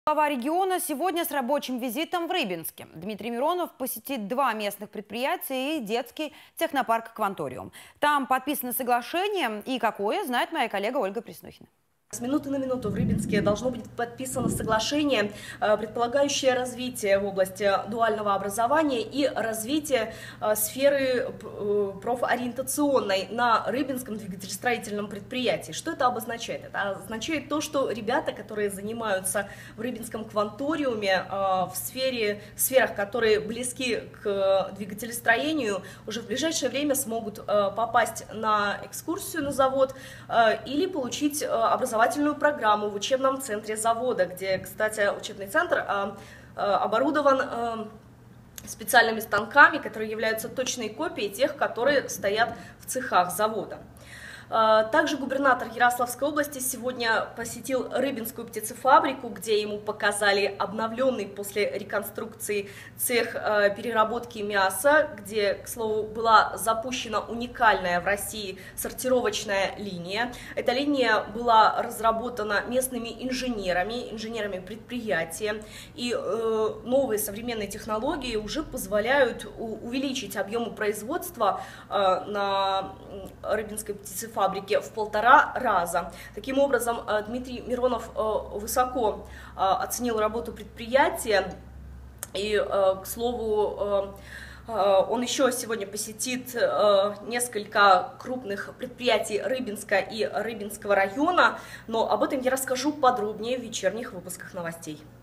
Глава региона сегодня с рабочим визитом в Рыбинске. Дмитрий Миронов посетит 2 местных предприятия и детский технопарк «Кванториум». Там подписано соглашение, и какое, знает моя коллега Ольга Преснухина. С минуты на минуту в Рыбинске должно быть подписано соглашение, предполагающее развитие в области дуального образования и развитие сферы профориентационной на Рыбинском двигателестроительном предприятии. Что это обозначает? Это означает то, что ребята, которые занимаются в Рыбинском кванториуме в сферах, которые близки к двигателестроению, уже в ближайшее время смогут попасть на экскурсию на завод или получить образовательную программу в учебном центре завода, где, кстати, учебный центр оборудован специальными станками, которые являются точной копией тех, которые стоят в цехах завода. Также губернатор Ярославской области сегодня посетил Рыбинскую птицефабрику, где ему показали обновленный после реконструкции цех переработки мяса, где, к слову, была запущена уникальная в России сортировочная линия. Эта линия была разработана местными инженерами предприятия, и новые современные технологии уже позволяют увеличить объемы производства на Рыбинской птицефабрике в 1,5 раза. Таким образом, Дмитрий Миронов высоко оценил работу предприятия, и, к слову, он еще сегодня посетит несколько крупных предприятий Рыбинска и Рыбинского района, но об этом я расскажу подробнее в вечерних выпусках новостей.